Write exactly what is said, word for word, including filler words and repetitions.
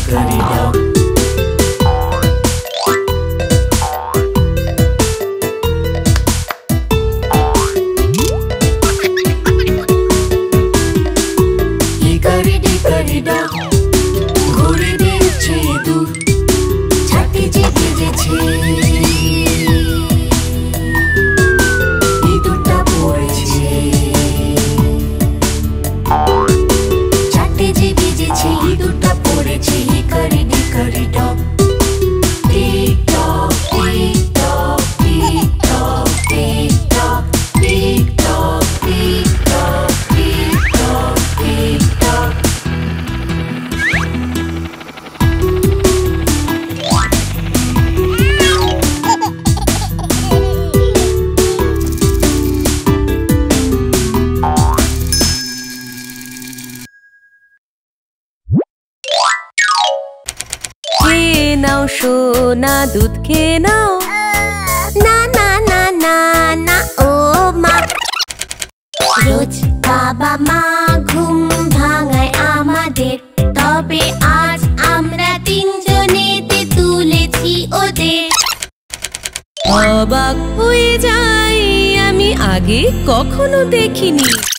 dickory dog. Hickory dickory dog, ঘুরে দেখছে দূর, ছাটি যে বেজেছে, ইঁদুরটা পড়েছে। ছাটি যে বেজেছে, ইঁদুরটা পড়েছে। Hickory dickory dog, tick tock tick tock tick tock tick tock tick tock tick tock tick tock tick tock. খেয়ে নাও সোনা দুধ খেয়ে নাও। না না না না না ও মা, রোজ বাবা মা ঘুম ভাঙায় আমাদের, তবে আজ আমরা তিনজনেতে তুলেছি ওদের। অবাক হয়ে যাই, আমি আগে কখনো দেখিনি।